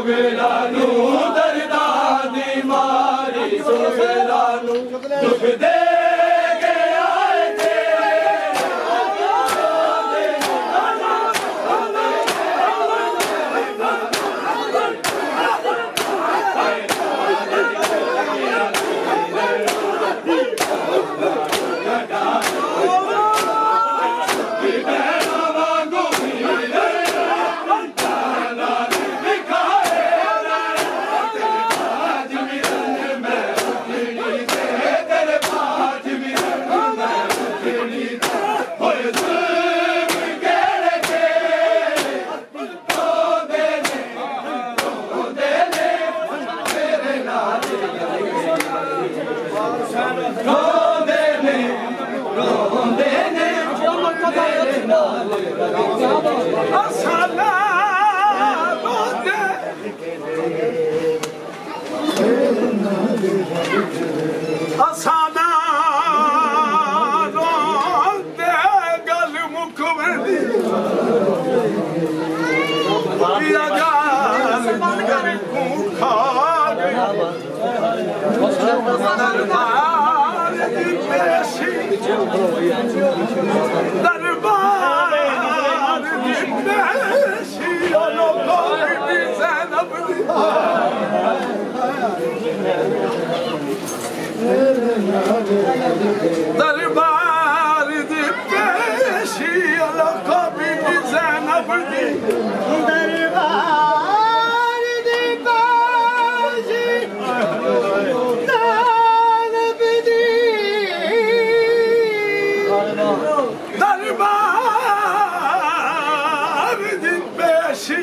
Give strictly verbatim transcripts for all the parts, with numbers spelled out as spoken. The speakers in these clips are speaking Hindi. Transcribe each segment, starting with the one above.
सुगरानू दर्दां दी मारी सुगरानू दुख दे दरबार दी पेशी लोको बीबी ज़ैनब दी दरबार दी पेशी ज़ैनब दी दरबार दी पेशी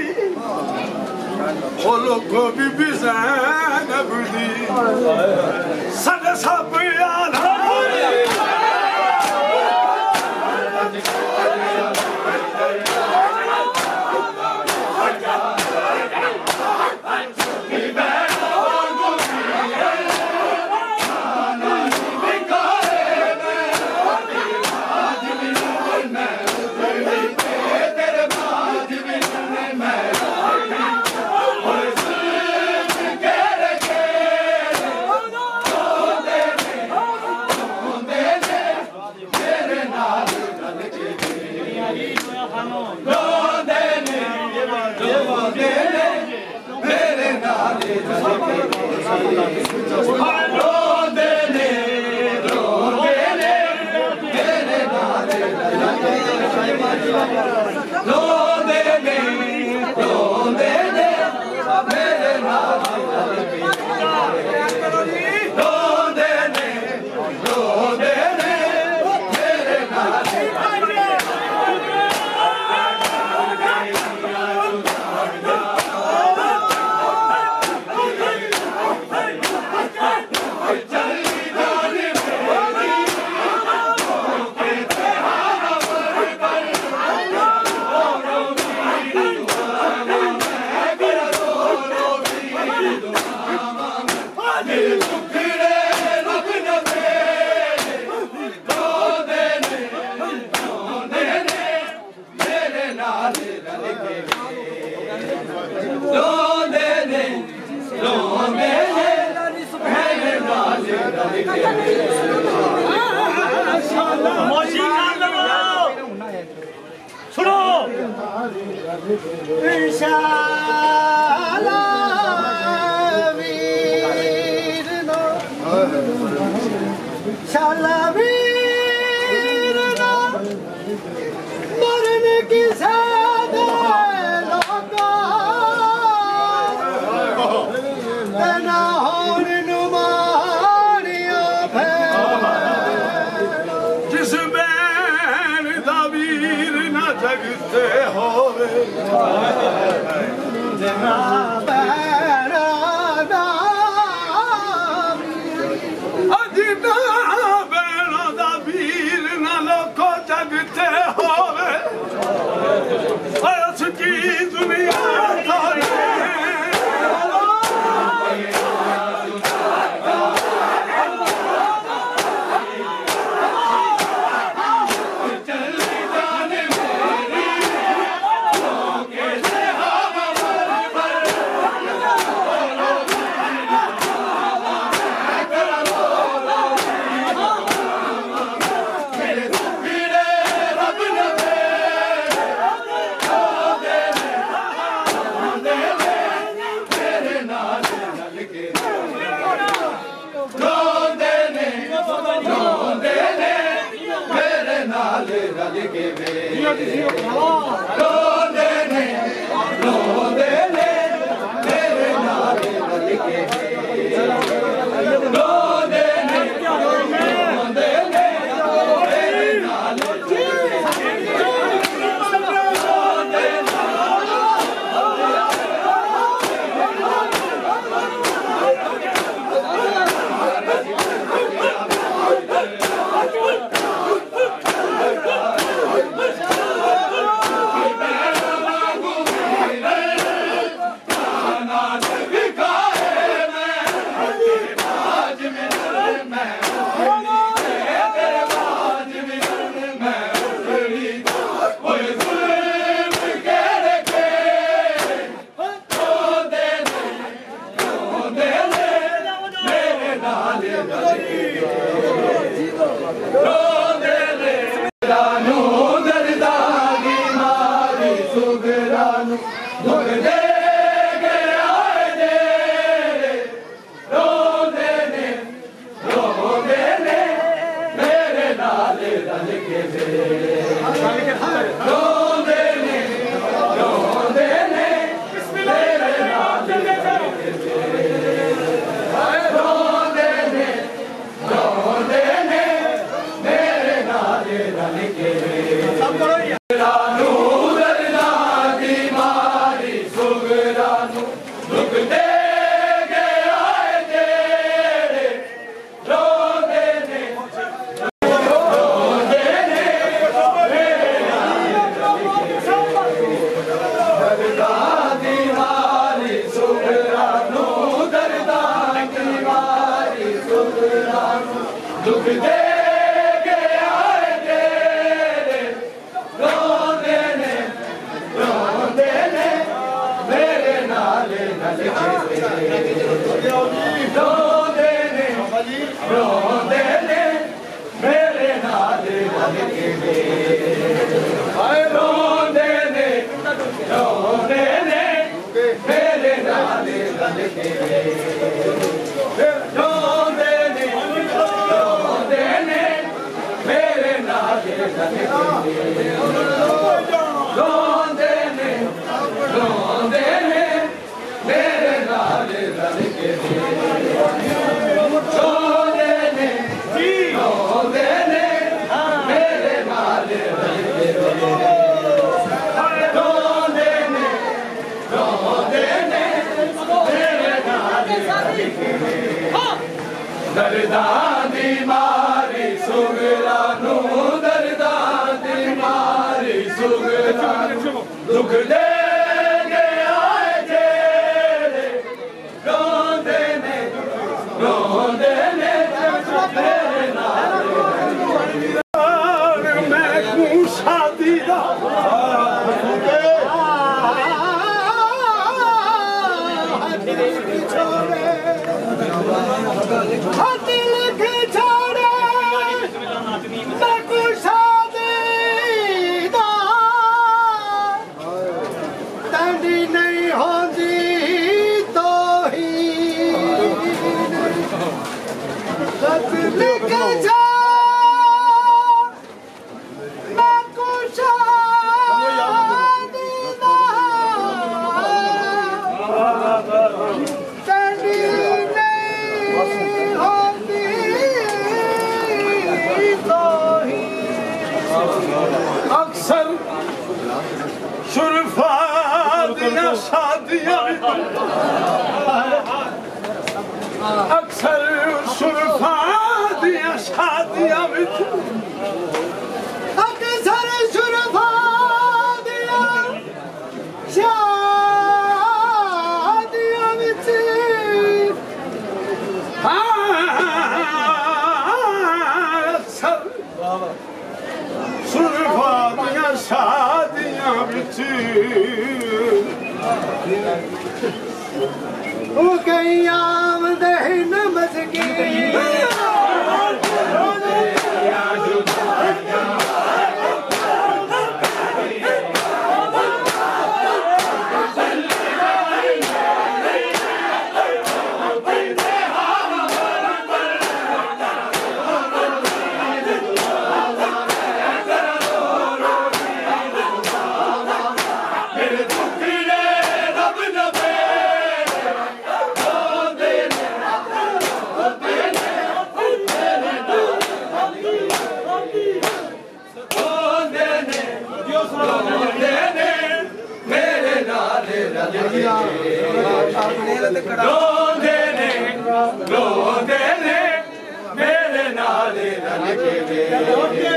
लोको बीबी ज़ैनब दी सद सब Ro रोंदे ने रोंदे ने मेरे नाल रल के वे रोंदे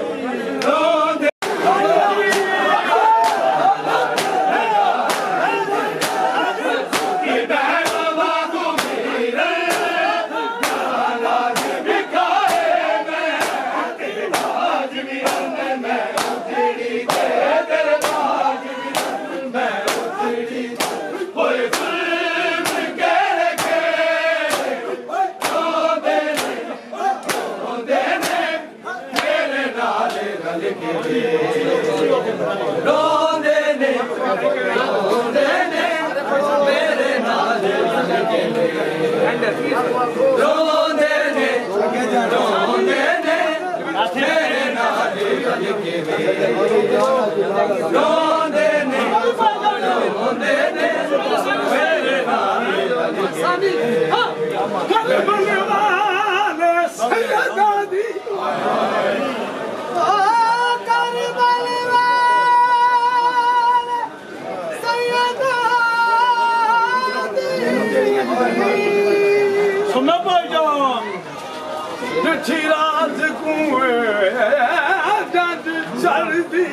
रोंदे ने रोंदे ने मेरे नाल रल के वे रोंदे ने रोंदे ने मेरे नाल रल के वे रोंदे ने रोंदे ने मेरे नाल रल के वे करबले वाले सैयदा दी सुना भाईजान नठी रात कुएं जज चढ़दी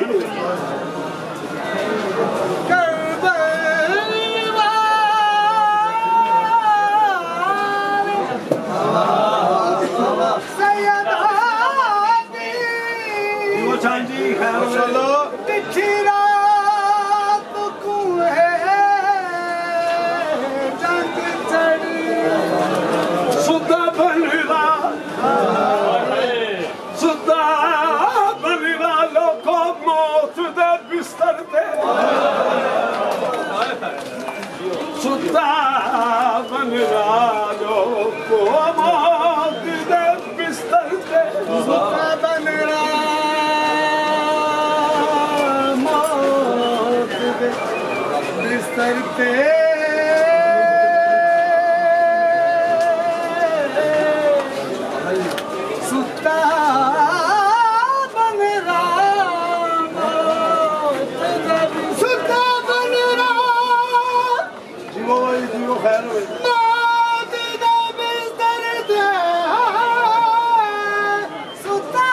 सुता बनरालो को मौत दे बिस्तर पे सुता बनरा मौत दे बिस्तर पे सुता बनरा मौत दे सुता बनरा जीवो भाई जीवो खैर हो मौत दे बिस्तर दे सुता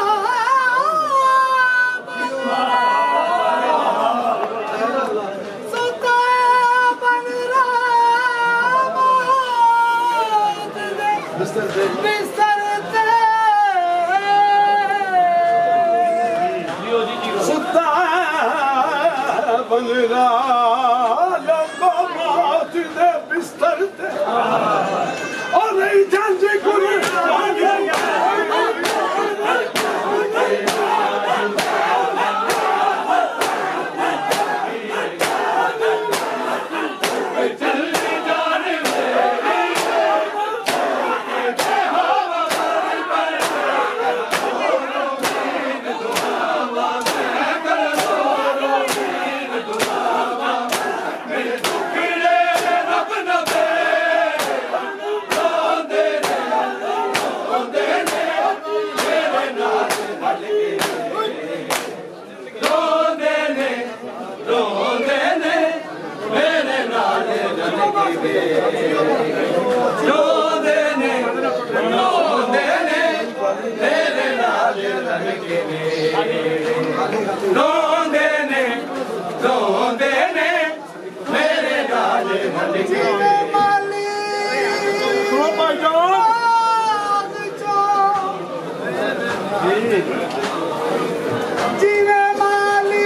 सुता बनरा मौत दे बिस्तर दे बिस्तर दे सुता बनरा बिस्तर ते और नहीं जानते गुरु रोंदे ने रोंदे ने मेरे नाल रल के माली सुनो भाईजान जीवे माली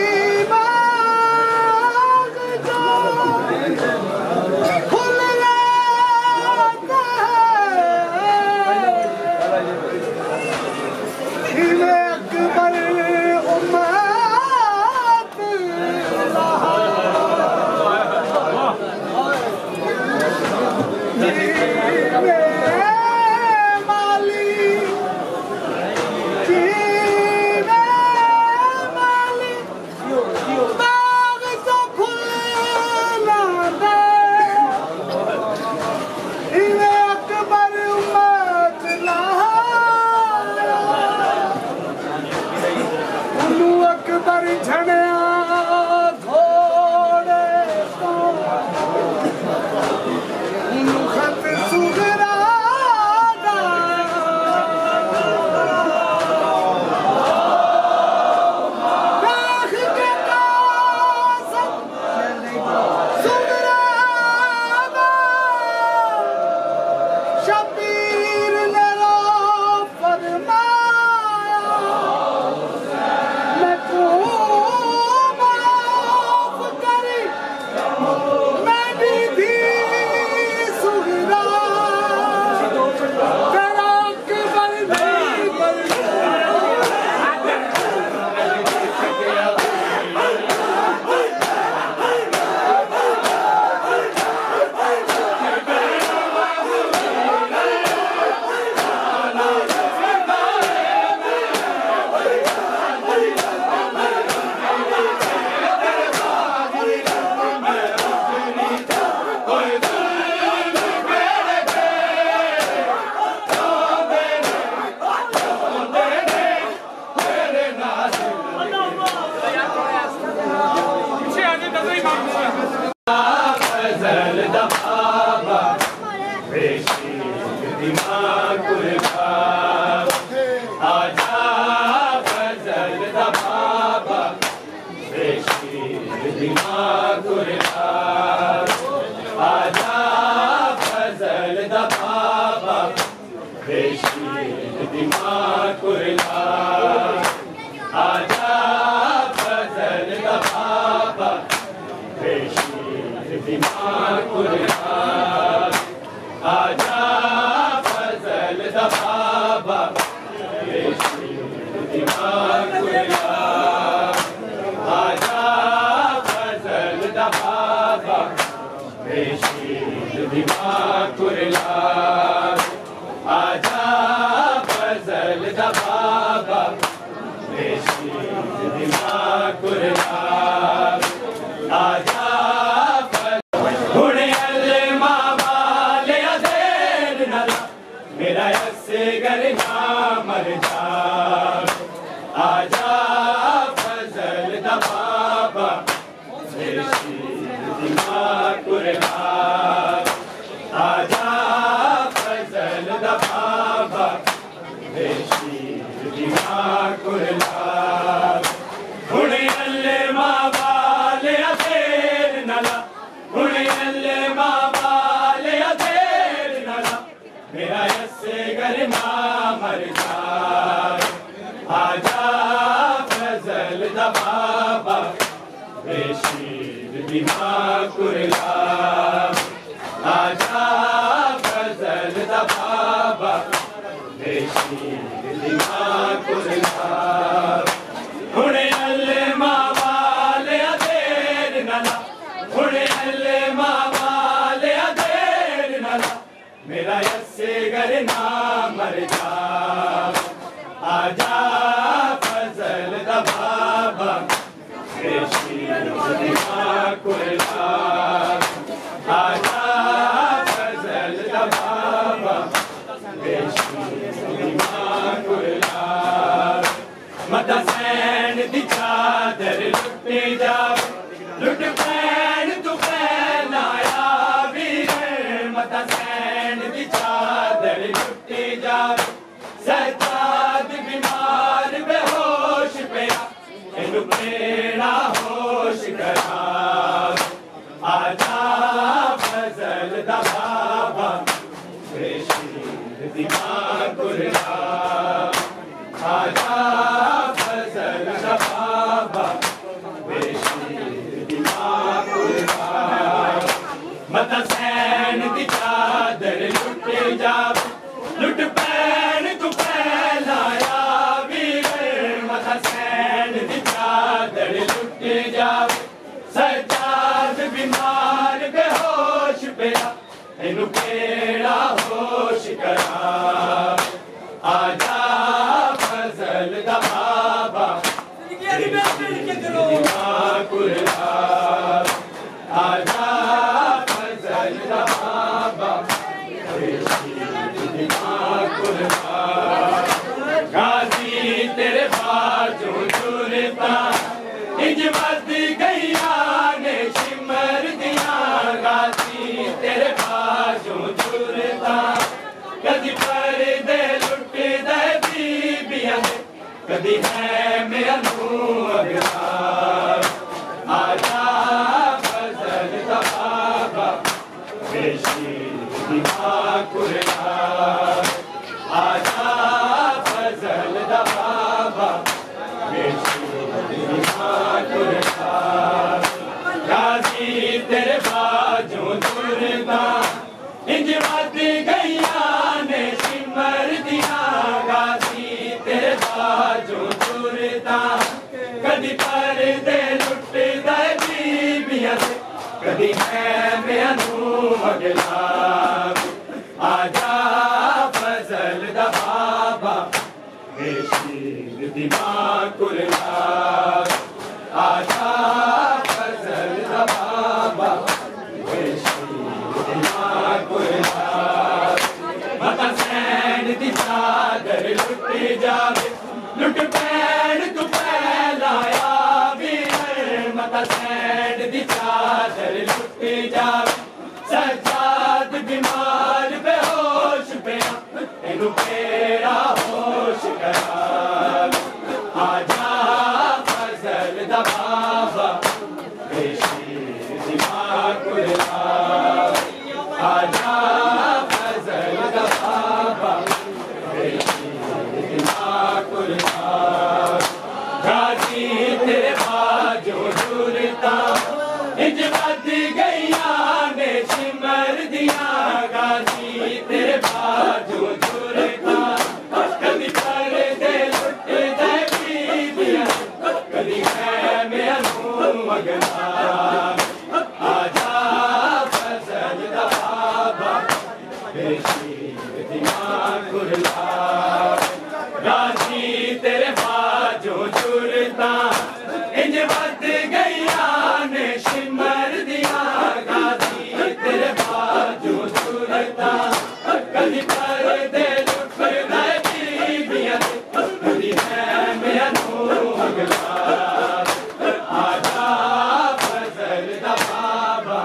बाग जो खुल जाता जीवे अकबर माली कुरलाब आजा फजल दा बाबा दिमाग कुरलाब आजा फजल दा बाबा दिमाग कुरलाब आजा फजल दा बाबा दिमाग कुरलाब आजा हुणे अल्लामा वाले देर नला मेरा ऐसे घर ना मर जा आजा फजल दा बाबा दिमाग कुरलाब आजा फजल दा बाबा दिमाग कुरलाब हुणे अल्लामा वाले देर नला हुणे अल्लामा वाले देर नला मेरा ऐसे घर ना मर जा आजा फजल दा बाबा दिमाग कुरलाब आजा फजल दा बाबा दिमाग कुरलाब हुणे अल्लामा वाले देर नला हुणे अल्लामा वाले देर नला मेरा ऐसे घर ना मर जा आजा फजल दा बाबा दिमाग कुरलाब आजा फजल दा बाबा दिमाग कुरलाब मता सैन दी चादर लुटे जावे लुट पैन तू पहनाया वीरे मता सैन दी चादर लुटे जावे सजाद बीमार बेहोश पिया इनु पेड़ा होश करा आजा फजल दा बाबा दिमाग कुरलाब आजा फजल दा बाबा दिमाग कुरलाब मता सैन दी चादर लुटे जावे लुट पैन तू पहनाया वीरे मता सैन दी चादर लुटे जावे सजाद बीमार बेहोश पिया इनु पेड़ा होश करा आजा फजल दा बाबा दिमाग कुरलाब आजा फजल दा बाबा दिमाग कुरलाब गाजी तेरे बाजू जुरता इंज बद गईया ने शिमर दिया गाजी तेरे बाजू जुरता कदी पर्दे लुटे दे बीबियां कदी है मेरा नूर अगलाब आजा फजल दा बाबा दिमाग कुरलाब आजा फजल दा बाबा दिमाग कुरलाब गाजी तेरे बाजू जुरता इंज बद गईया ने शिमर दिया गाजी तेरे बाजू जुरता कदी पर्दे लुटे दे बीबियां कदी है मेरा नूर अगलाब आजा फजल दा बाबा दिमाग कुरलाब आजा फजल दा बाबा दिमाग कुरलाब मता सैन दी चादर लुटे जावे लुट पैन तू पहनाया वीरे मता सैन दी चादर लुटे जावे सजाद गाजी तेरे बाजो चुरता इंज बद गईया ने शिमर दिया गाजी तेरे बाजो चुरता कदी पर दे लुट बीबियां कदी है मेरा नूर अगला आजा फजल दा बाबा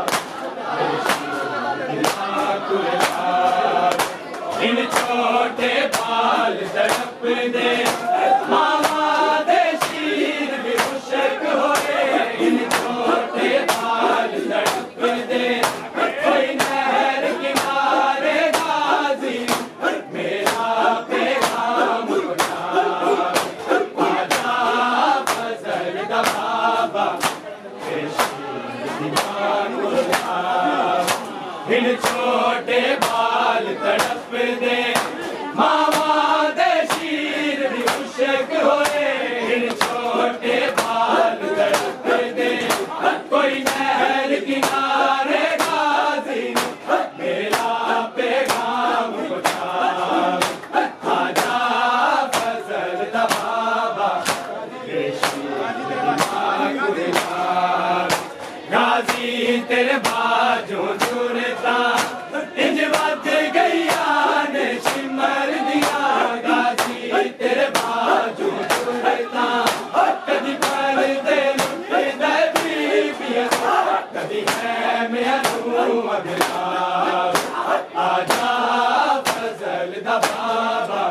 इन छोटे बाल तड़प दे मामा दे शीर भी मुशक होए इन छोटे बाल तड़प दे कोई नहर किनारे गाजी मेरा पैगाम उठा आजा फजल दा बाबा इन छोटे बाल तड़प दे मामा दे शीर भी मुशक होए इन छोटे बाल तड़प दे कोई नहर किनारे गाजी मेरा पैगाम उठा आजा फजल दा बाबा गाजी तेरे बाजो चुरता इंज बद गईया ने शिमर दिया गाजी तेरे बाजो चुरता कदी पर दे लुट बीबियां कदी है मेरा नूर अगला आजा फजल दा बाबा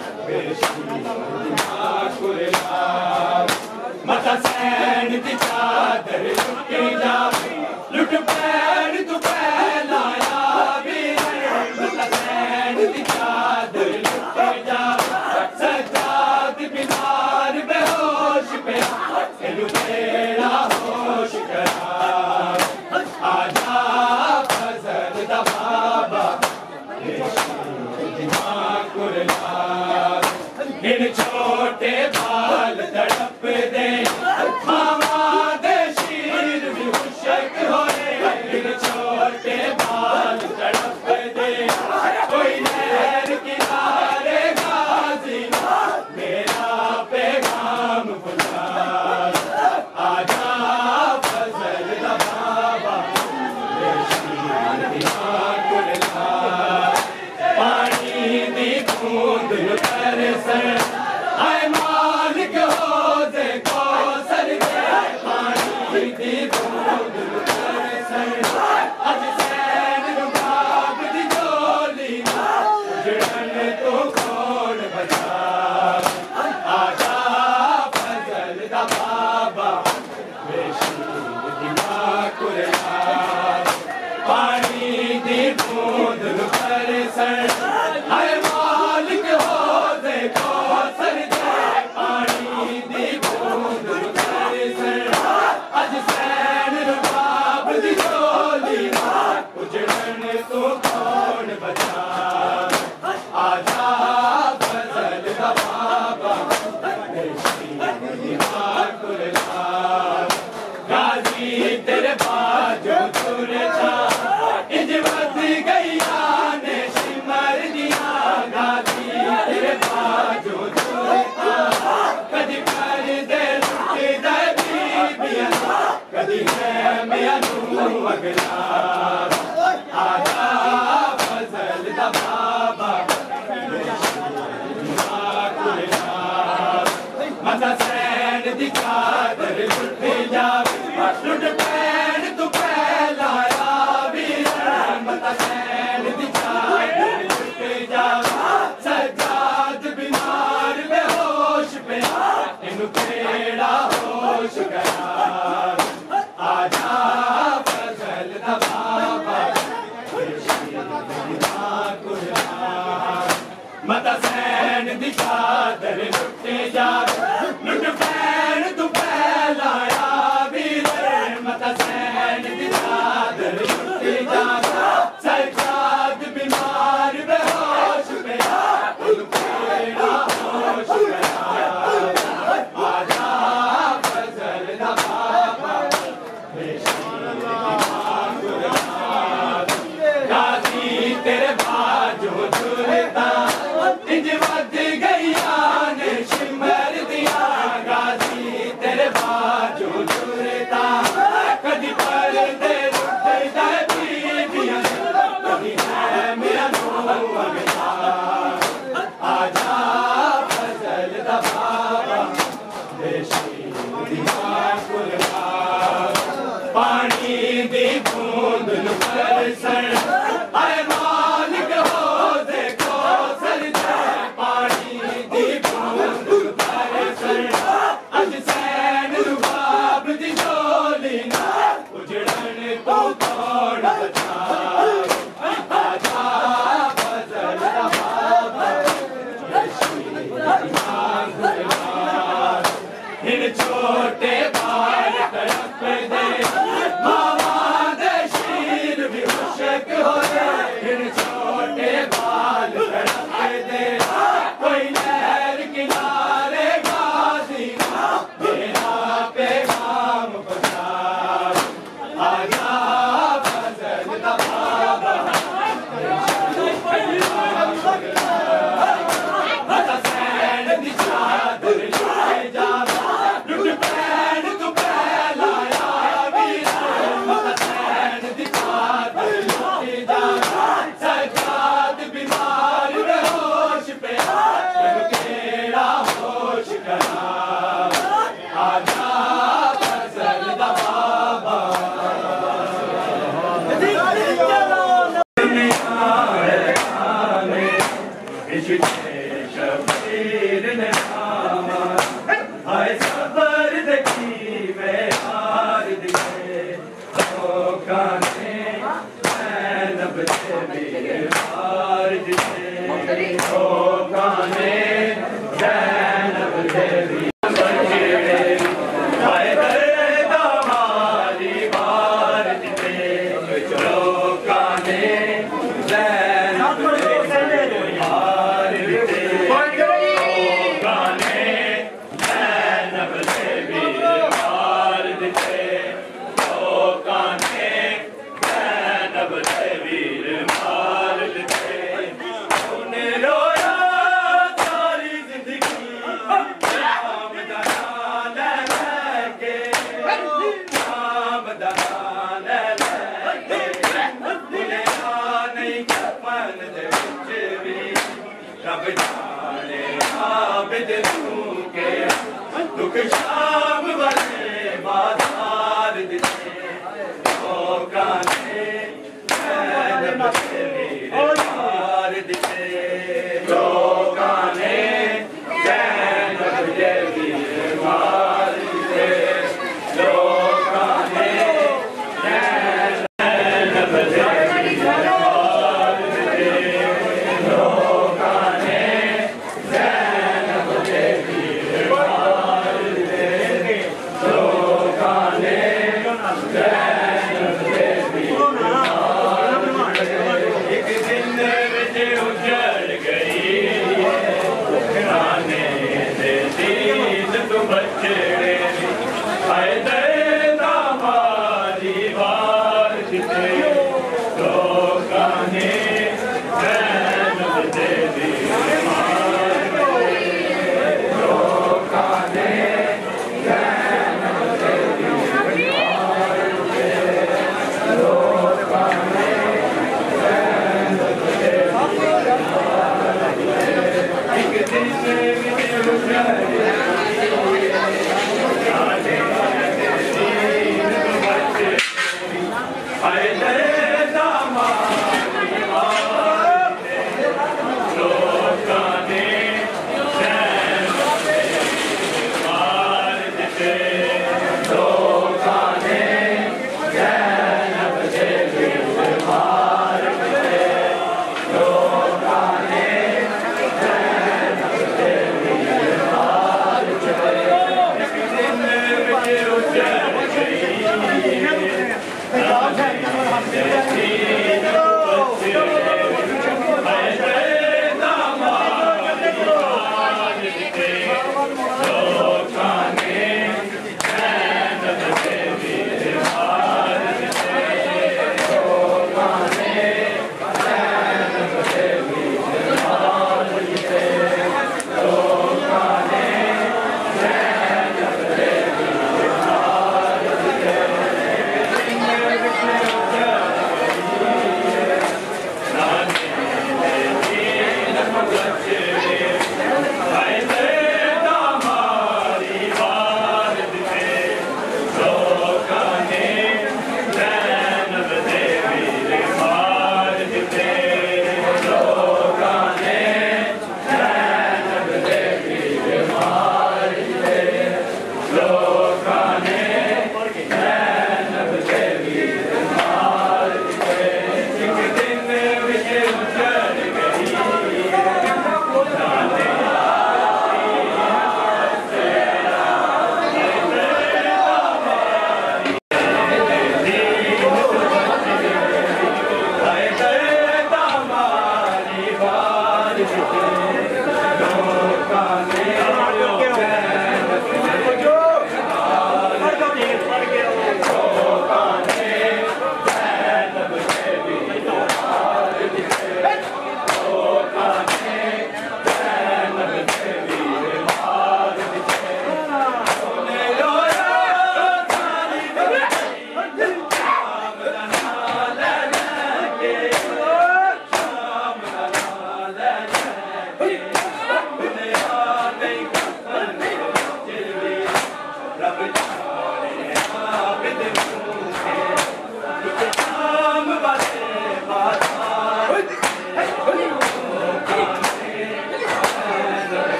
मता सैन दी चादर लुटी जा लुट पैर तू पहलाया वीर मता सैन दी चादर लुटी जा सजाद बिनार बेहोश पे इनु तेरा होश करा आजा फजल दा बाबा इन छोटे बाल तड़प दे मामा दे शीर भी मुशक होए इन छोटे बाल तड़प दे कोई नहर किनारे गाजी मेरा पैगाम बुला आजा फजल दा बाबा पानी दी बूंद उतर सर आए मालिक हो दे कौसर दे पानी दी बूंद उतर सर अज सैन रुबाब दी झोली जड़न तो कौन बचा आजा फजल दा बाबा पानी दी बूंद उतर सर आए मालिक हो दे कौसर दे पानी दी बूंद उतर सर अज सैन रुबाब दी झोली उजड़न तो कौन बचा आजा फजल दा बाबा गाजी तेरे बाजो चुरता इंज बद गईया ने शिमर दिया गाजी तेरे बाजो चुरता कदी कर दे लुट बीबियां कदी है मेरा नूर अगला आजा फजल दा बाबा मता सैन दी चादर लुट जा लुट पैर तू पहलाया वीर मता सैन दी चादर लुट जा सजाद बिनार बेहोश पे इनु तेरा होश करा आजा फजल दा बाबा मता सैन दी चादर लुट जा लुट पैर तू पहलाया वीर मता सैन दी चादर लुट जा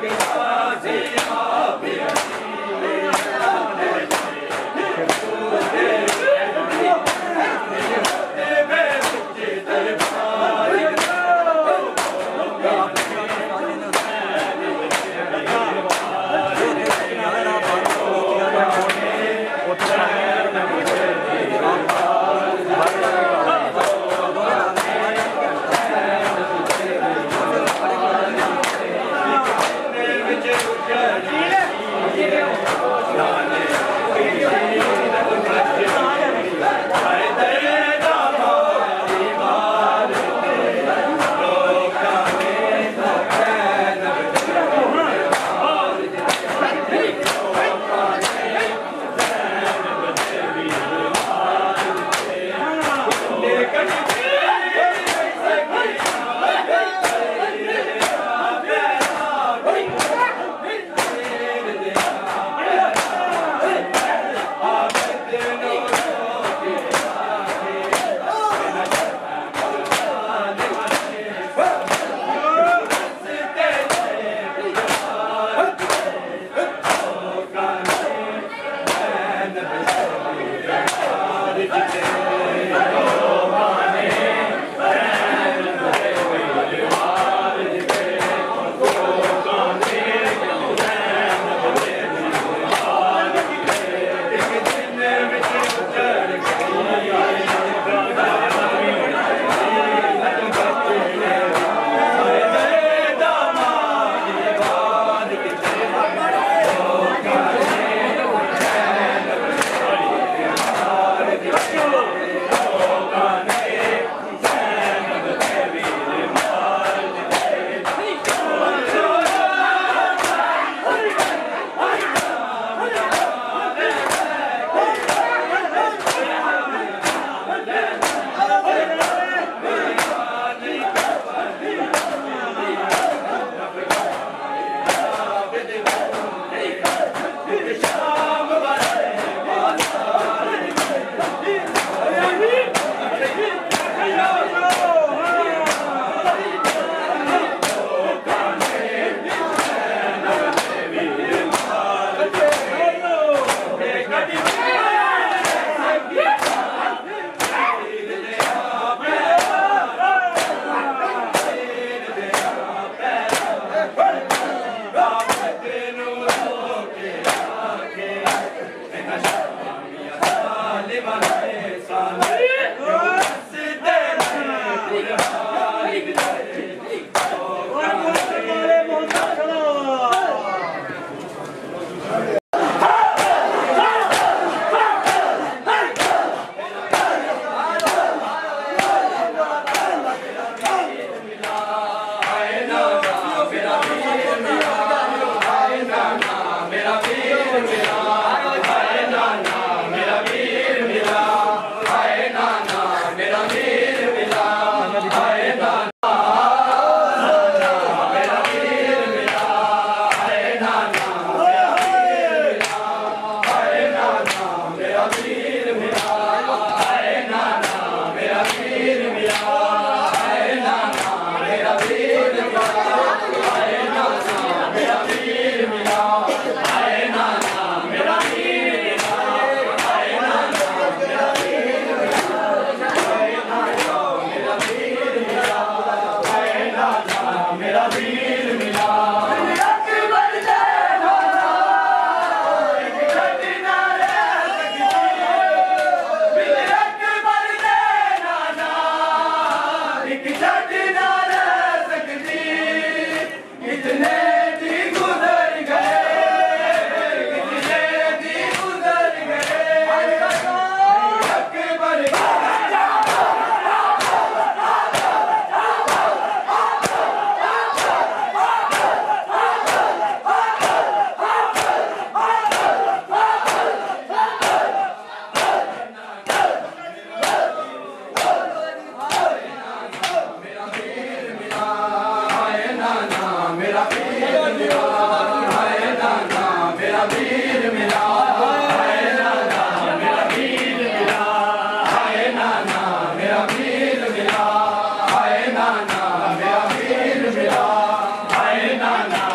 मेरा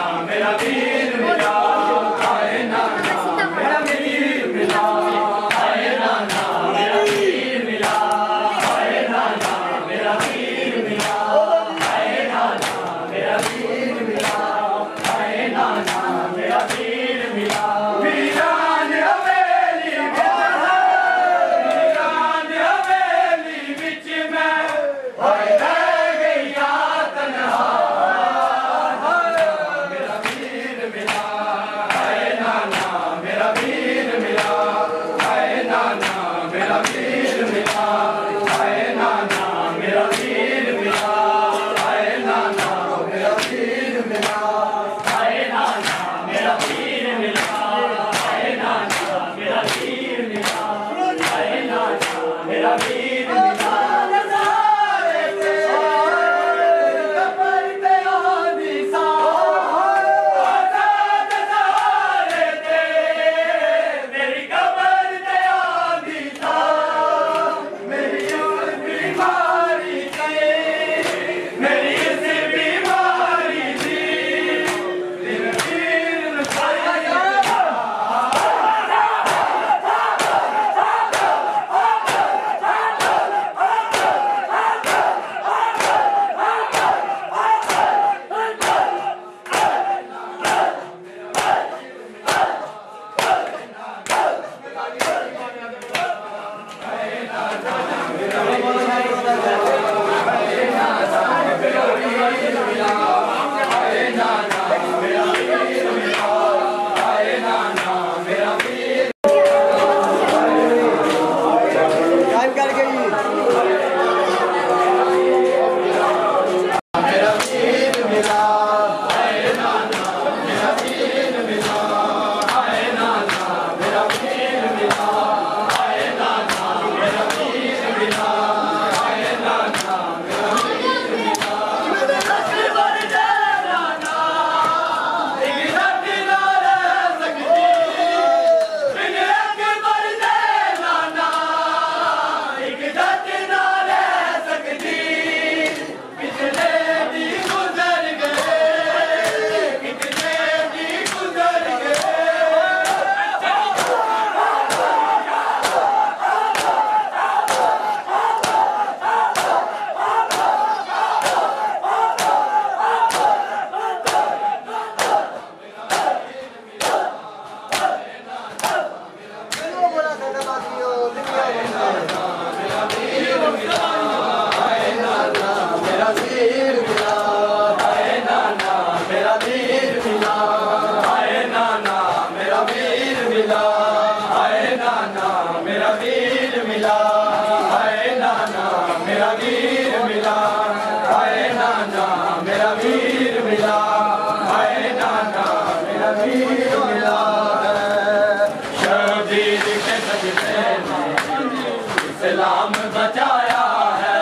इस्लाम बचाया है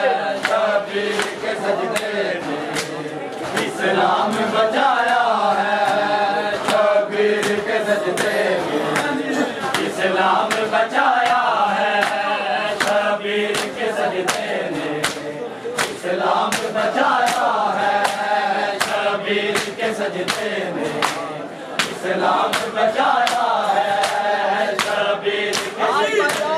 शबीर के सजदे में, इस्लाम बचाया है शबीर के सजदे में, इस्लाम बचाया है शबीर के सजदे में, इस्लाम बचाया है शबीर के सजदे में, इस्लाम बचाया है शबीर के सजदे में।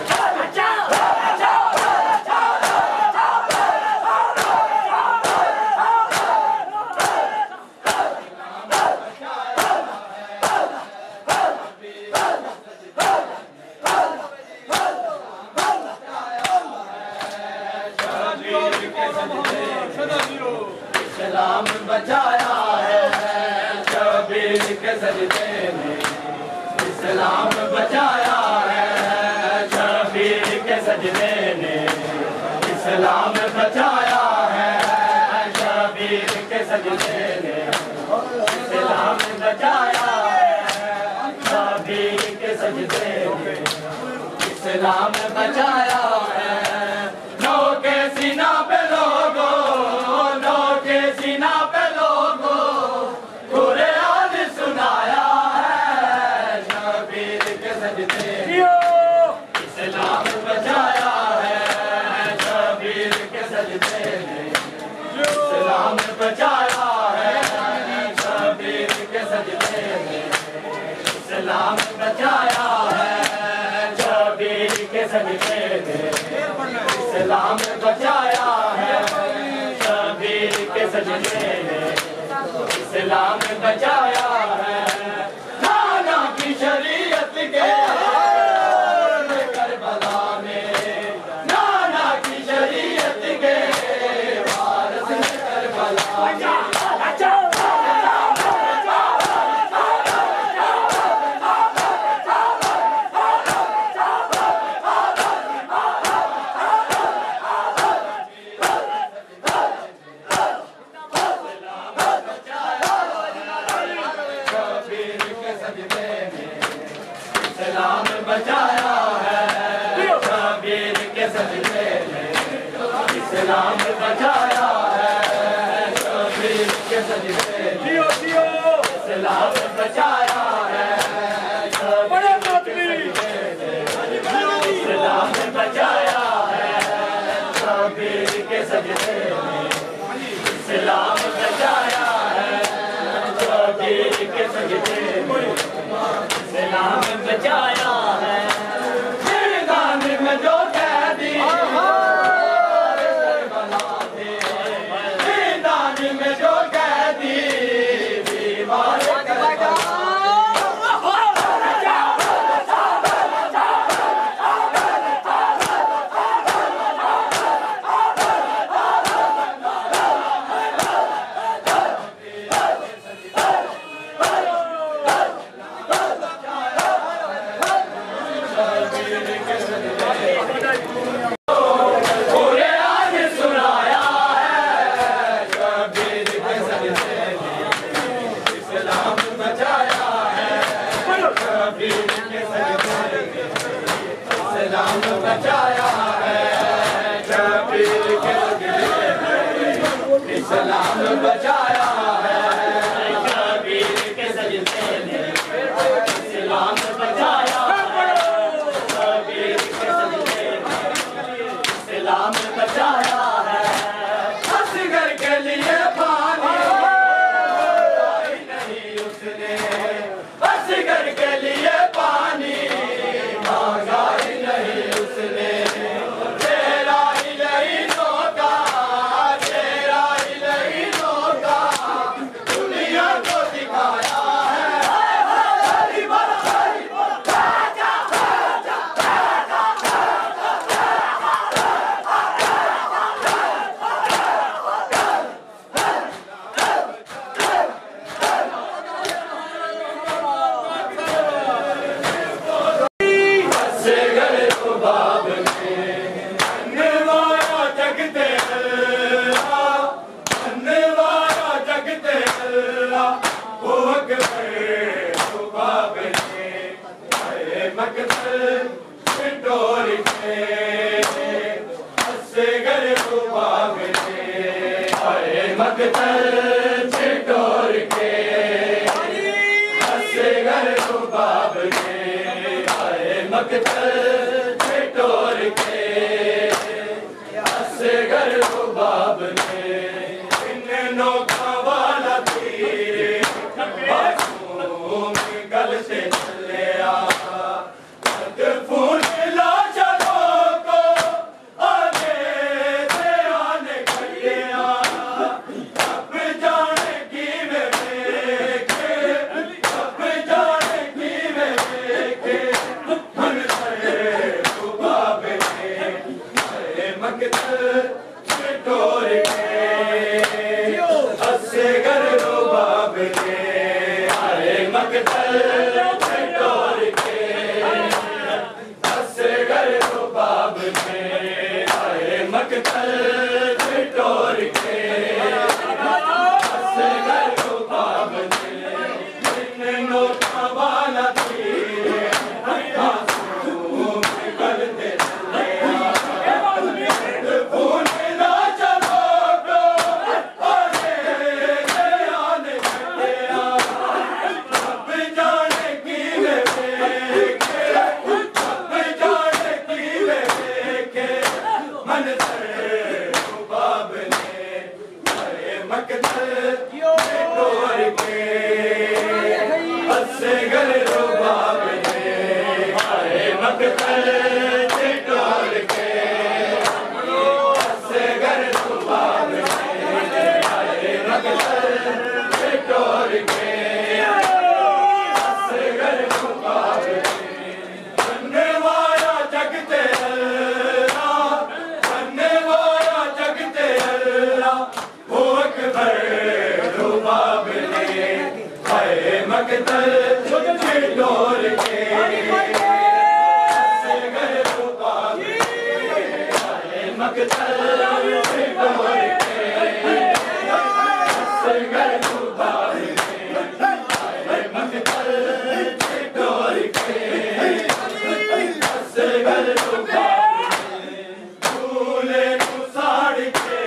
इस्लाम बचाया है शबीर के सजदे में, इस्लाम बचाया है शबीर के सजदे में, इस्लाम बचाया है शबीर के सजदे में, इस्लाम बचाया है शबीर के सजदे में, इस्लाम बचाया है। नो के सीना पे लोगो, नो के सीना पे लोगो, कुरान सुनाया है शबीर के सजदे में, इस्लाम बचाया है शबीर के सजदे में, इस्लाम बचाया है शबीर इस्लाम बचाया है शबीर के सजदे ने इस्लाम बचाया है शबीर के सजदे ने इस्लाम बचाया है नाना की शरीयत के करबला में नाना की शरीयत के वारिस करबला में इस्लाम बचाया है शबीर के सजदे ने इस्लाम बचाया है शबीर के सजदे ने इस्लाम बचाया है शबीर के सजदे ने इस्लाम बचाया है शबीर के सजदे ने इस्लाम बचाया है शबीर के सजदे ने इस्लाम बचाया है मैदान में जो कैदी मैदान में जो कैदी बीमार इस्लाम बचाया है शबीर के सजदे ने इस्लाम बचाया है शबीर के सजदे ने इस्लाम बचाया है शबीर के सजदे ने इस्लाम बचाया है असगर के लिए पानी नहीं उसने असगर के लिए पानी मांगा नहीं उसने तेरा ही नहीं धोखा तेरा ही नहीं धोखा दुनिया को दिखाया है मकतल छिटोर के असगर रुबाब के आए मकतल छिटोर के असगर रुबाब ने इन नोखा वाला तीर मासूम गल से चले आ फूल ला चलो को आने से आने खड़े आ अब जाने की में देखे अब जाने की में देखे मन से रुबाब के मकतल छिटोर के असगर रुबाब के आए मकतल छिटोर के असगर रुबाब के आए मकतल छिटोर के असगर रुबाब के इन नोखा वाला तीर मासूम गल से चले आ फूल ला चलो को आने से आने खड़े आ अब जाने की में देखे अब जाने की में देखे मन से मकतल चिटोर के हंस गए रुबाब हाय मकतल चिटोर के हंस गए रुबाब हाय मकतल चिटोर के हंस गए रुबाब झूले को साड़ के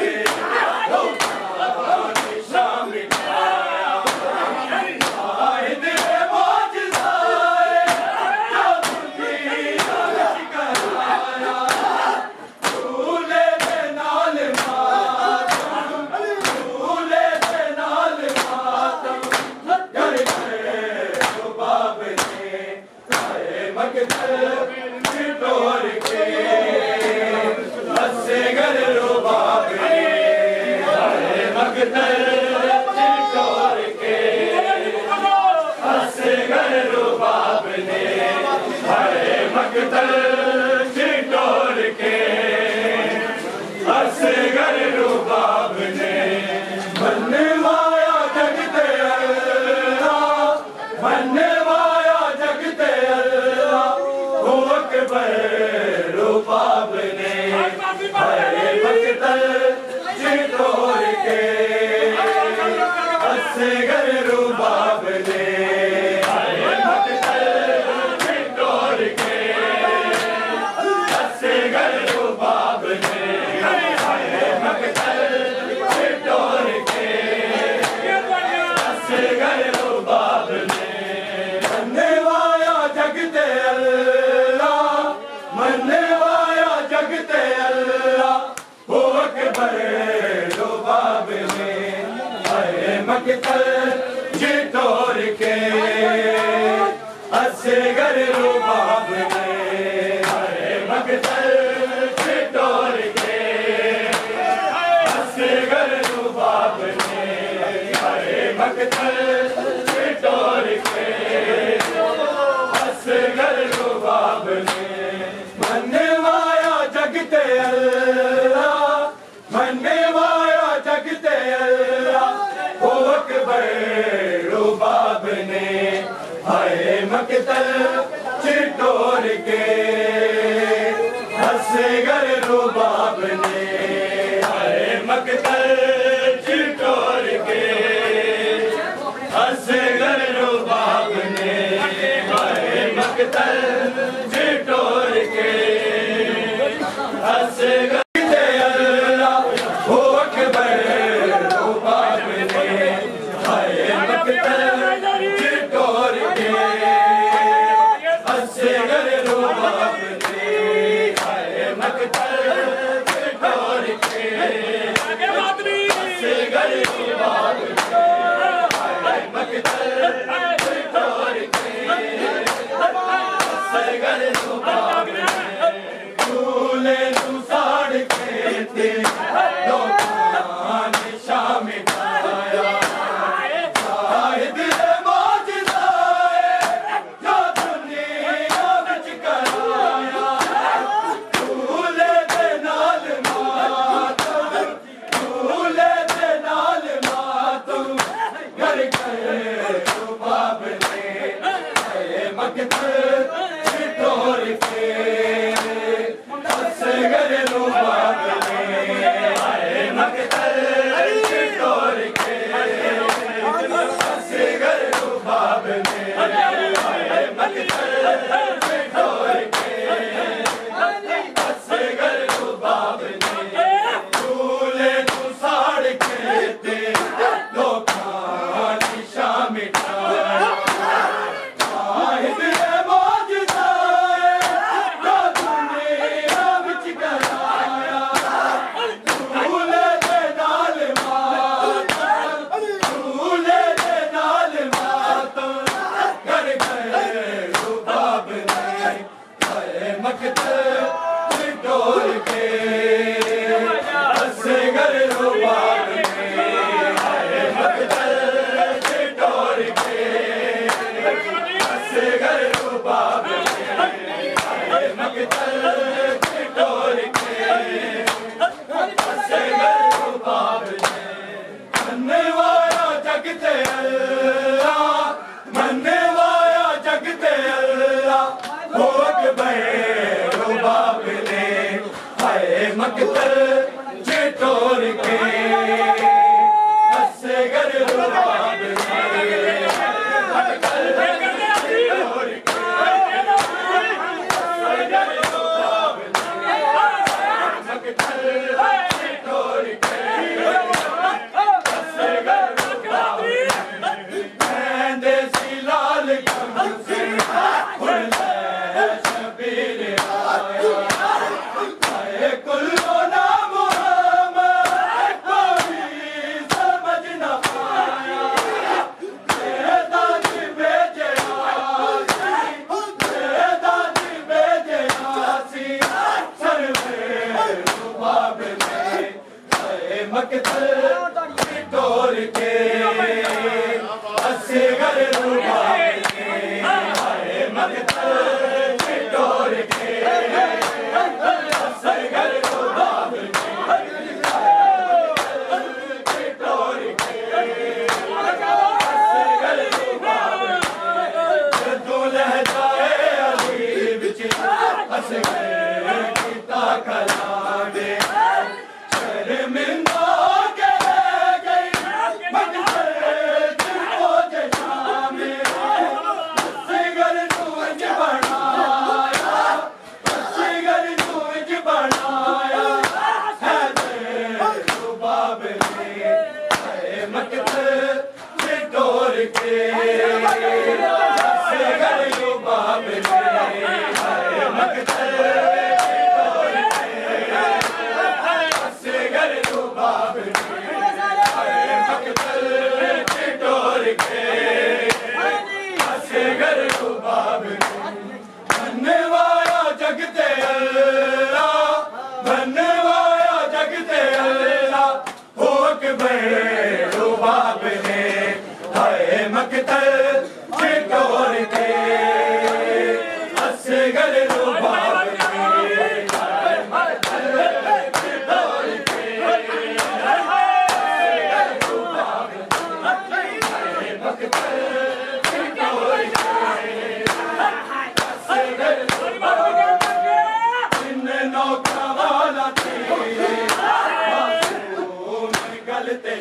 मकतल चिटोर के असगर रुबाब ने हाय मकतल चिटोर के असगर रुबाब ने हाय मकतल चिटोर के असगर रुबाब ने मन्ने माया जगते अल्लाह मन्ने माया जगते अल्लाह रुबाब ने हाय मकतल चिटोर के हंसगर रुबाब ने हाय मकतल चिटोर के हंसगर रुबाब ने हाय मकतल चिटोर के हंसगर मकतल चिटोर के असगर रुबाब ने हाय मकतल चिटोर के असगर रुबाब हाय मकतल चिटोर के असगर रुबाब इन नौका वाला थे मासूम गलते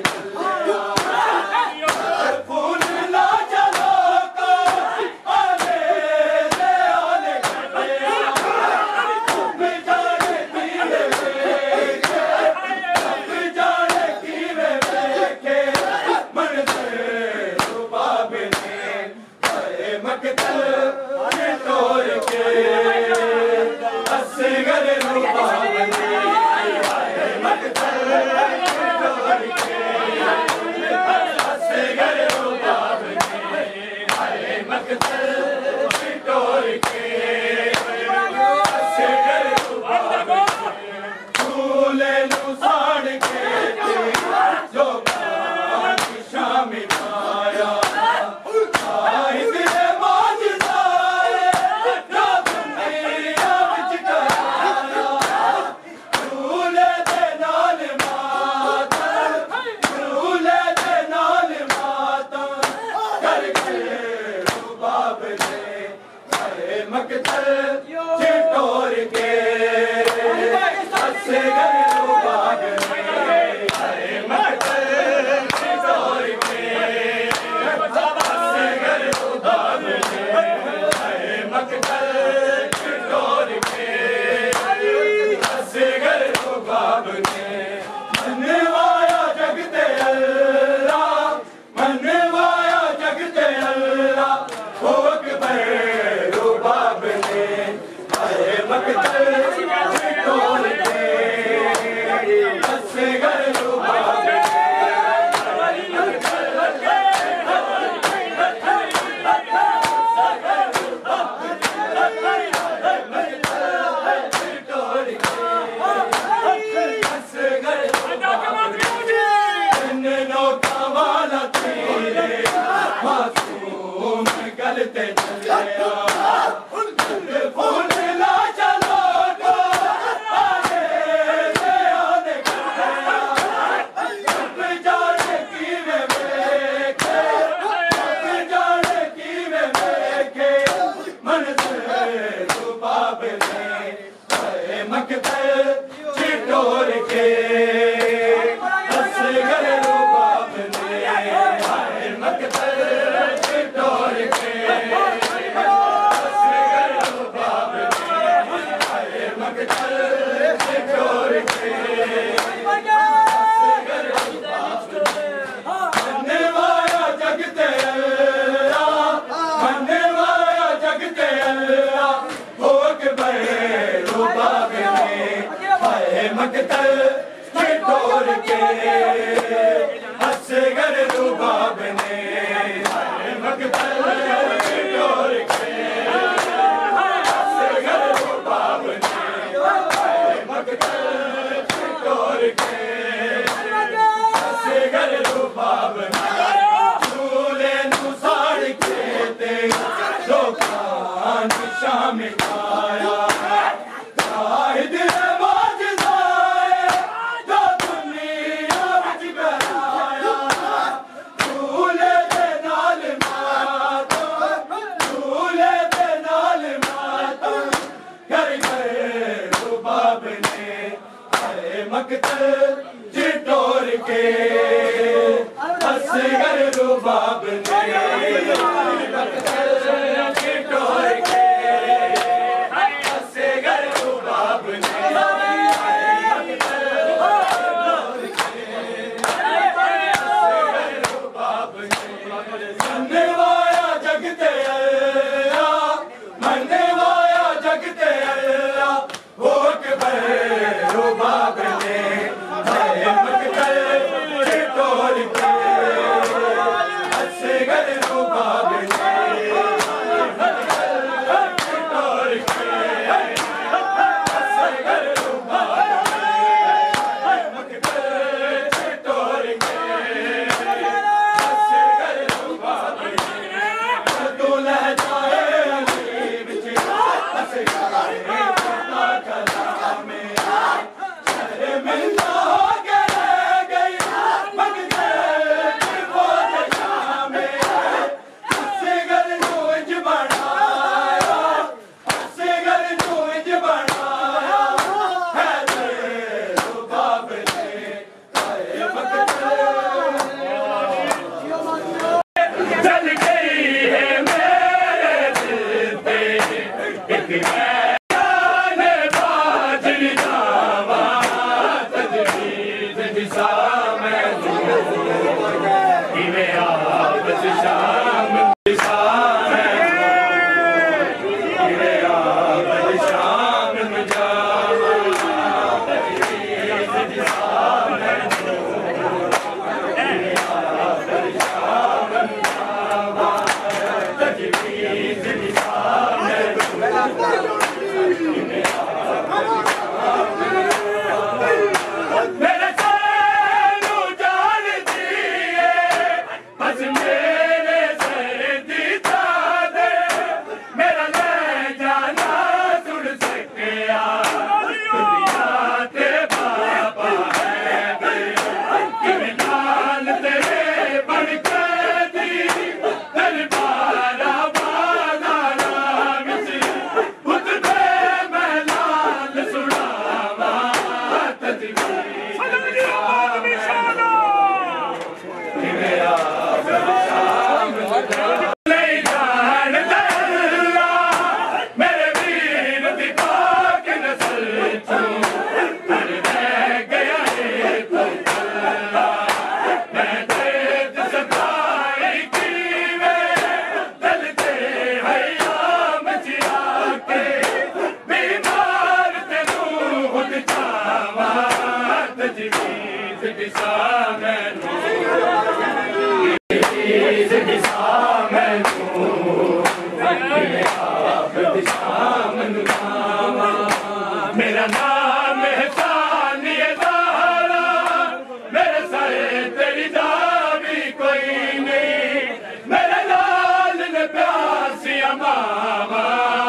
मेरा नाम है सानिया ज़हरा, मेरे सर तेरी दावी कोई नहीं, मेरे लाल ने प्यासिया मामा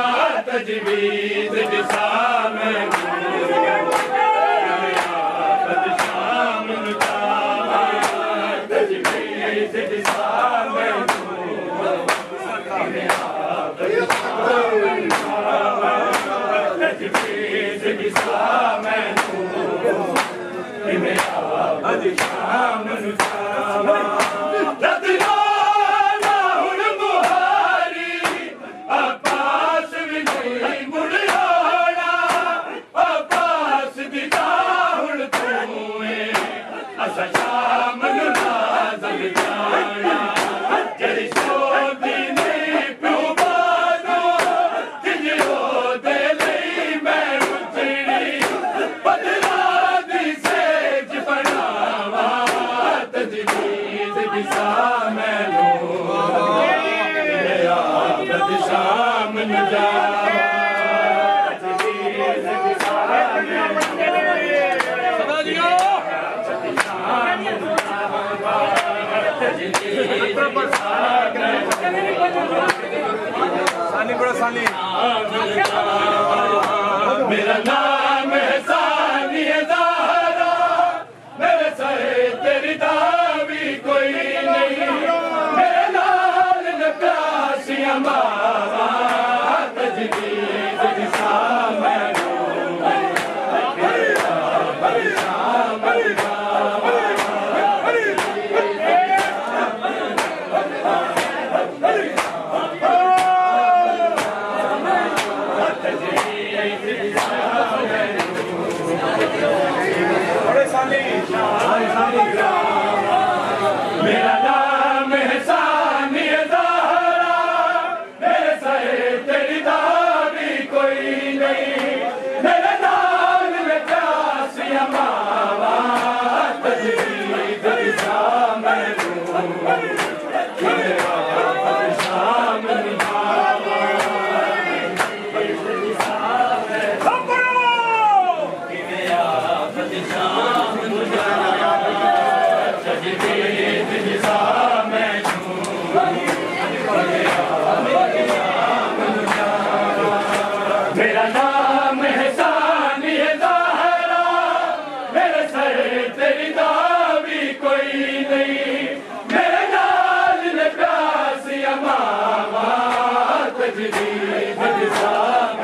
तजवीज़ जिसाम तजवीज़ जिसाम सानी बड़ा सानी मेरा नाम है सानिया ज़हरा, मेरे सर तेरी दावी कोई नहीं, मेरे लाल ने प्यासिया मामा तजवीज़ जिसाम मेरा नाम है सानिया ज़हरा, मेरे सर तेरी दावी कोई नहीं, मेरे लाल में प्यासिया मामा तजवीज़ जिसाम मेरा नाम है सानिया ज़हरा, मेरे सर तेरी दावी कोई नहीं, मेरे लाल ने प्यासिया मामा तजवीज़ जिसाम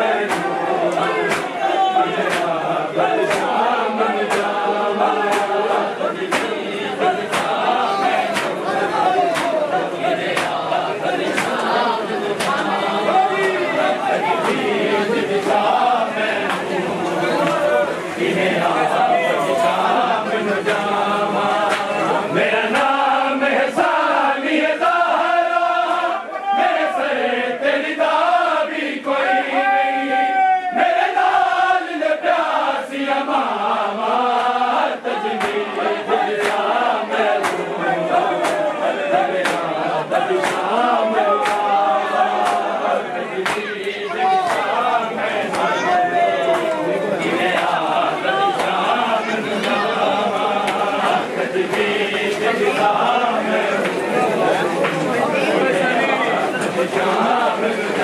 शाम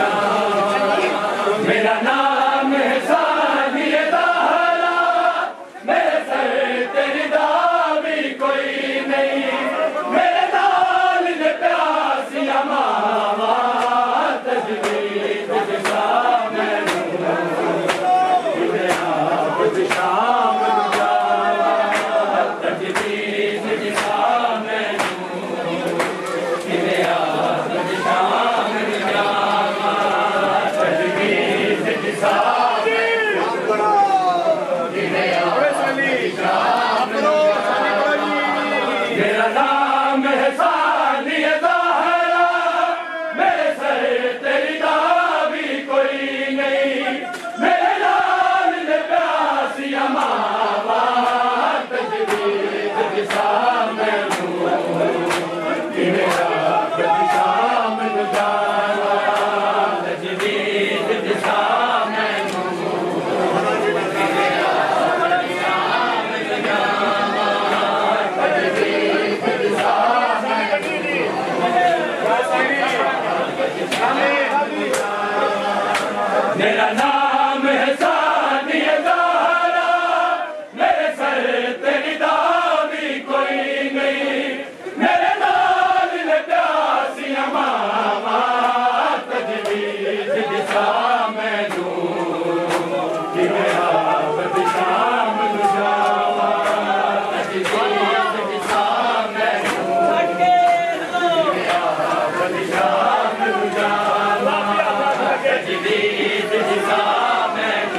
मेरा नाम है सानिए ज़हरा मेरे सर तेरी दावी कोई नहीं मेरे नाल ने प्यासिया मावा तजवीज़ शाम शाम तजवीज़ शाम मेरा नाम है सानिए ज़हरा मेरे सर तेरी दावी कोई नहीं मेरे लाल ने प्यासिया मावा तजवीज़ शाम मेरा शाम गुजारा तजवीज़ शाम मेरा नाम है सानिए ज़हरा मेरे सर तेरी दावी कोई नहीं मेरे नाल ने प्यासिया मावा तजवीज़ शाम मेरा शाम गुजारा तजवीज़ शाम शाम गुजारा तजवीज़ शाम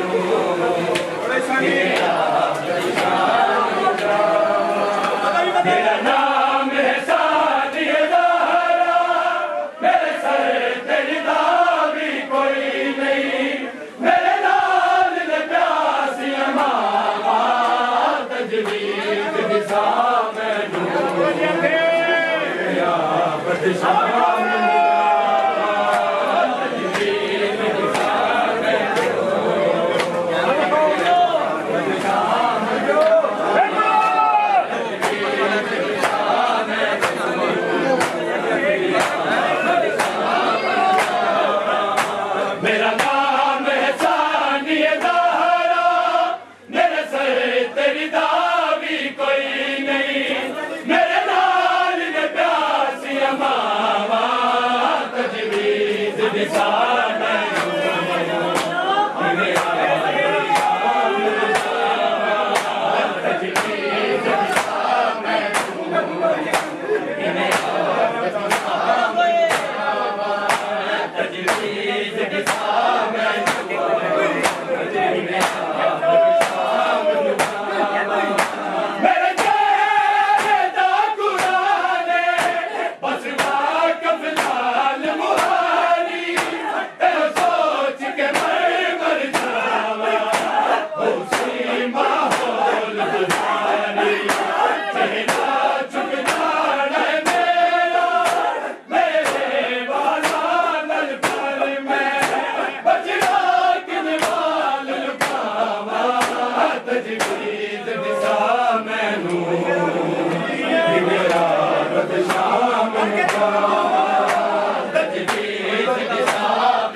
मेरा नाम है सानिए ज़हरा मेरे सर तेरी दावी कोई नहीं मेरे लाल ने प्यासिया मावा तजवीज़ शाम मेरा नाम है सानिए ज़हरा मेरे सर तेरी दावी कोई नहीं मेरे लाल ने प्यासिया मावा तजवीज़ शाम मेरे चेहरे दा कुराने बस वाक़िफ़ लाल मुहारी ए सोच के मैं मर जावा उसी माहौल गुजारी चेहरा झुक जाना मेरा मेरे वाला नल पर मैं बचना किन वाल लुकावा तजवीज़ शाम मेरा शाम तजवीज़ शाम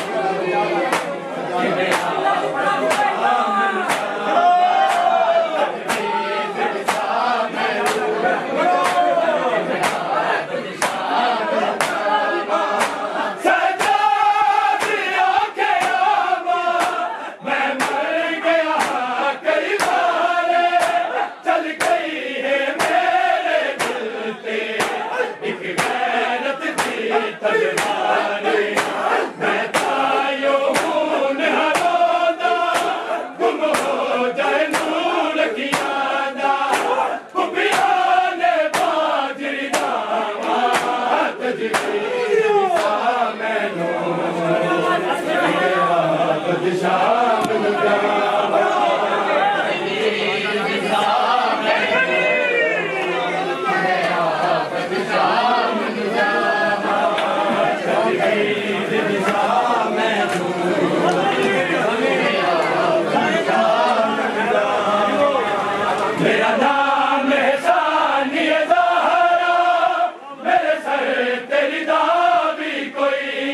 मैं मर गया कई बार चल गई है मेरे दिल पे एक गैरत की तलवार मैं तायो हूँ नहरोदा गुम हो जाए नूर की यादा खुफिया ने बाजरी दावा तजवीज़ शाम शाम मेरा नाम है सानिए ज़हरा मेरे सर तेरी दावी कोई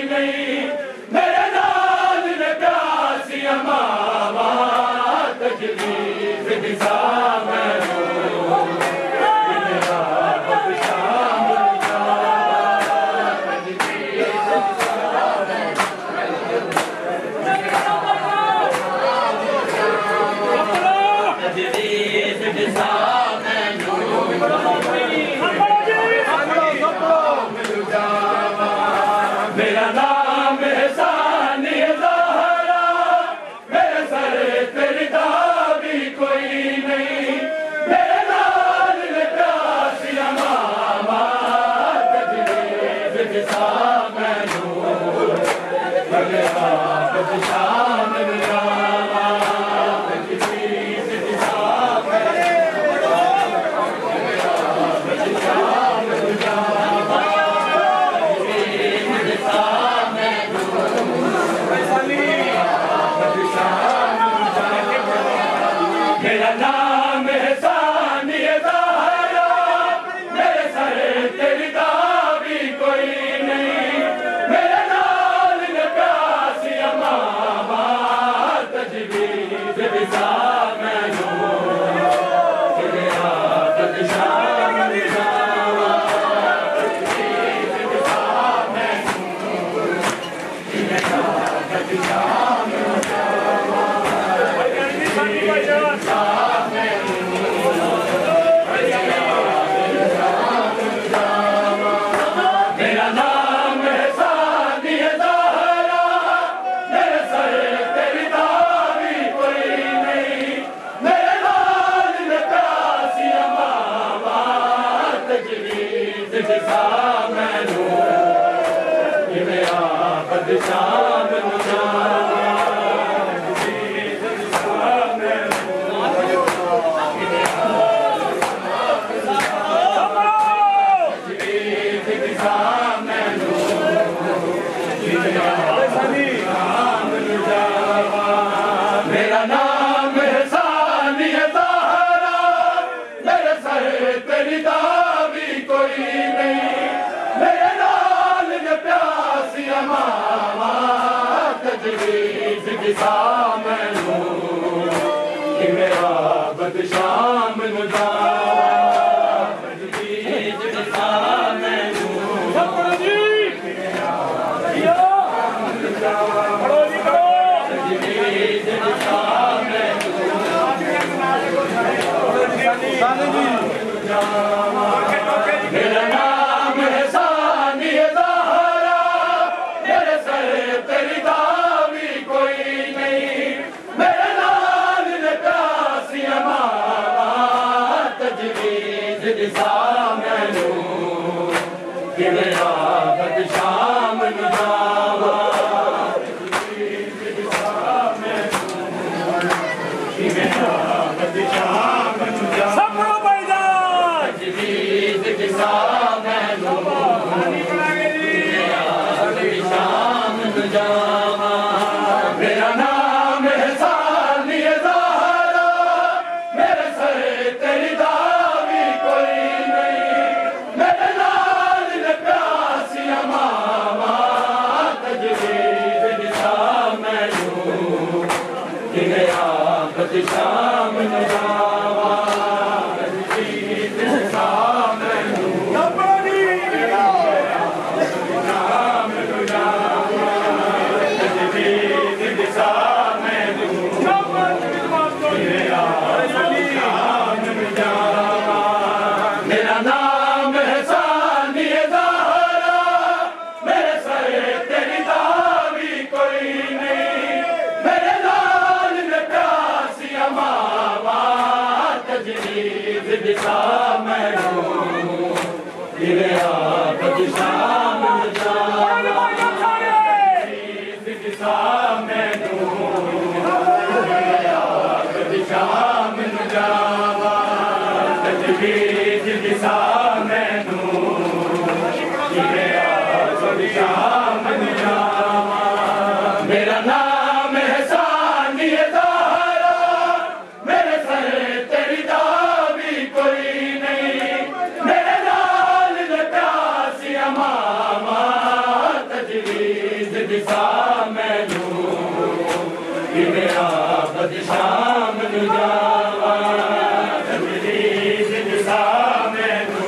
शाम नु जावा तजवीज़ दिसा मैनू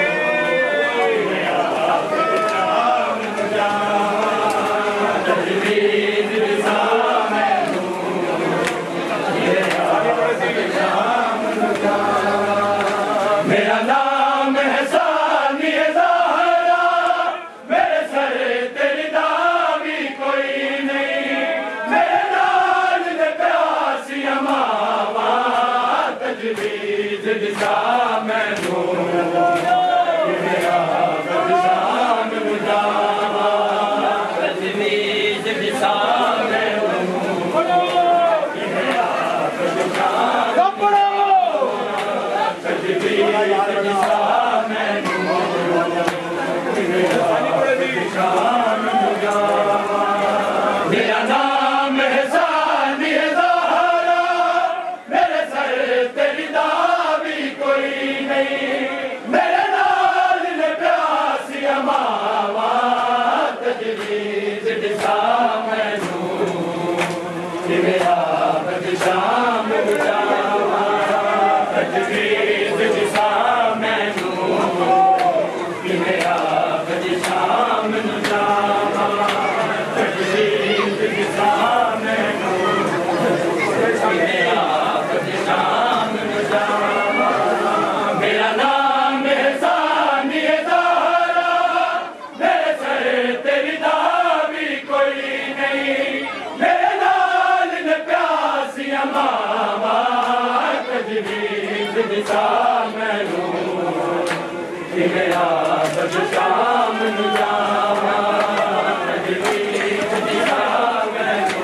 शाम नु जावा तजवीज़ दिसा मैनू शाम नु जावा मेरा नाम है सानी ज़हरा मेरे सर तेरी दावी कोई नहीं मेरे नाल दे प्यासियां मावा तजवीज़ दिसा मैनू मेरा शाम नु जावा तजवीज़ दिसा मैनू मेरा मेरा नाम है सानी ज़हरा मेरे सर तेरी दावी कोई नहीं मेरे नाल ने प्यासियां मावा तजवीज़ दिसा मैनू मेरा शाम नु जावा तजवीज़ दिसा मैनू मेरा शाम नु जावा तजवीज़ दिसा मैनू मेरा शाम नु जावा मेरा नाम है सानी ज़हरा मेरे सर तेरी दावी कोई नहीं मेरे नाल ने प्यासियां मावा तजवीज़ दिसा मैनू मेरा शाम नु जावा तजवीज़ दिसा मैनू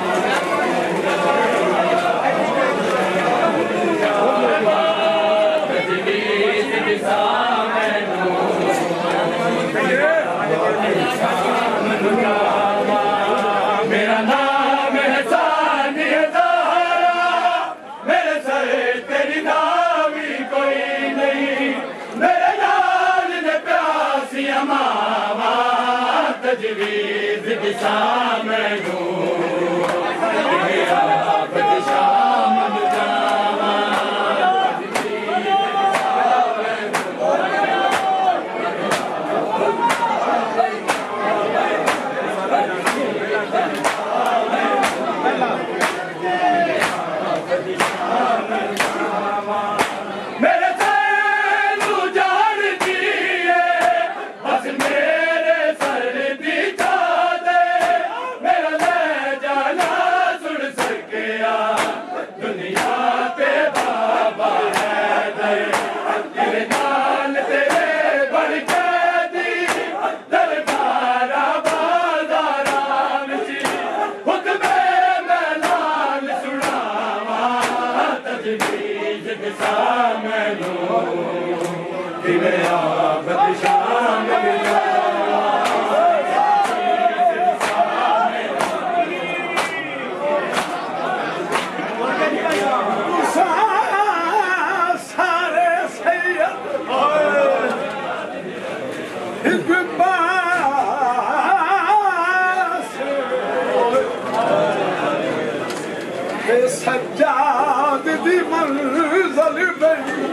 तजवीज़ दिसा मैनू शाम नु जावा मेरा नाम है सानी ज़हरा मेरे सर तेरी दावी कोई नहीं मेरे नाल ने प्यासियां मावा तजवीज़ दिसा मैनू मेरा शाम नु जावा मेरे सर नू जान दिए बस मेरे सर दी दे मेरा ले जाना सुन सकिया दुनिया ते बाबा है दर तेरे नाल तेरे बड़ कैदी दरबारा बाजारा विच हुक्मे मैं नाल सुनावा तजवीज़ दिसा मैनू मेरा शाम नु जावा सारे सैयद इक़बास सज्जाद दी मंज़िल बनी